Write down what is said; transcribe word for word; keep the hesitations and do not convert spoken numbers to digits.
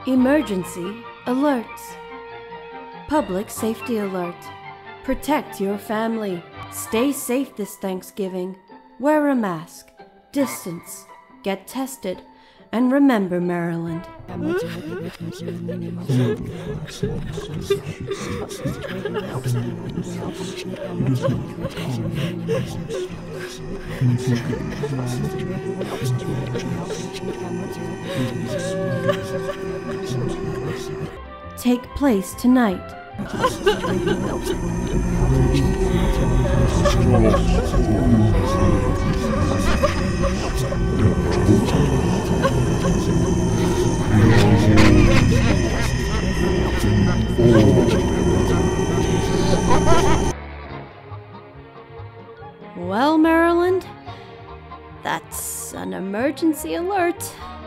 Emergency alerts. Public safety alert. Protect your family. Stay safe this Thanksgiving. Wear a mask. Distance. Get tested. And remember, Maryland. Take place tonight. Well, Maryland, that's an emergency alert.